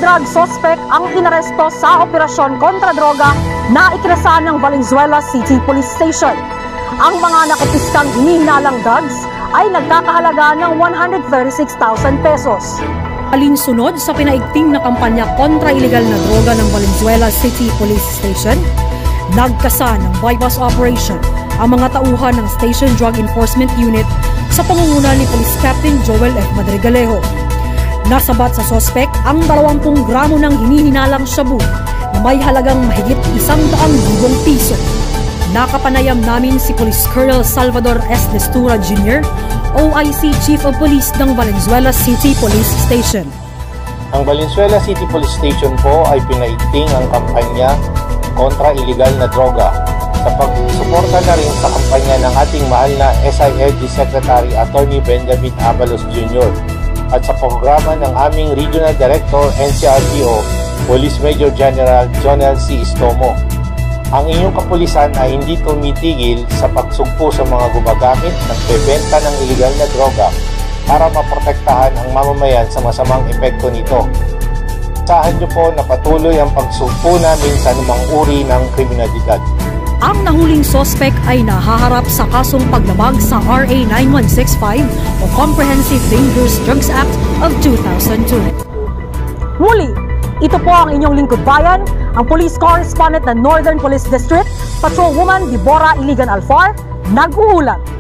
drug suspect ang inaresto sa operasyon kontra droga na ikinasahan ng Valenzuela City Police Station. Ang mga nakupiskang hinihinalang drugs ay nagkakahalaga ng 136,000 pesos. Alinsunod sa pinaigting na kampanya kontra iligal na droga ng Valenzuela City Police Station, nagkasa ng bypass operation ang mga tauhan ng Station Drug Enforcement Unit sa pangunguna ni Police Captain Joel F. Madrigalejo. Nasabat sa sospek ang 20 gramo ng hinihinalang shabu na may halagang mahigit 100,000 piso. Nakapanayam namin si Police Colonel Salvador S. Destura Jr., OIC Chief of Police ng Valenzuela City Police Station. Ang Valenzuela City Police Station po ay pinaigting ang kampanya kontra iligal na droga sa pagsuporta na rin sa kampanya ng ating mahal na SILG Secretary Attorney Benjamin Abalos Jr. at sa programa ng aming Regional Director NCRPO, Police Major General Jonel C. Istomo. Ang inyong kapulisan ay hindi tumitigil sa pagsugpo sa mga gumagamit ng bebenta ng iligal na droga para maprotektahan ang mamamayan sa masamang epekto nito. Asahan niyo po na patuloy ang pagsugpo namin sa anumang uri ng kriminalidad. Ang nahuling sospek ay nahaharap sa kasong paglabag sa RA 9165 o Comprehensive Dangerous Drugs Act of 2002. Muli, ito po ang inyong lingkod bayan, ang Police Correspondent ng Northern Police District, Patrolwoman Deborah Iligan Alfar, nag-uulat.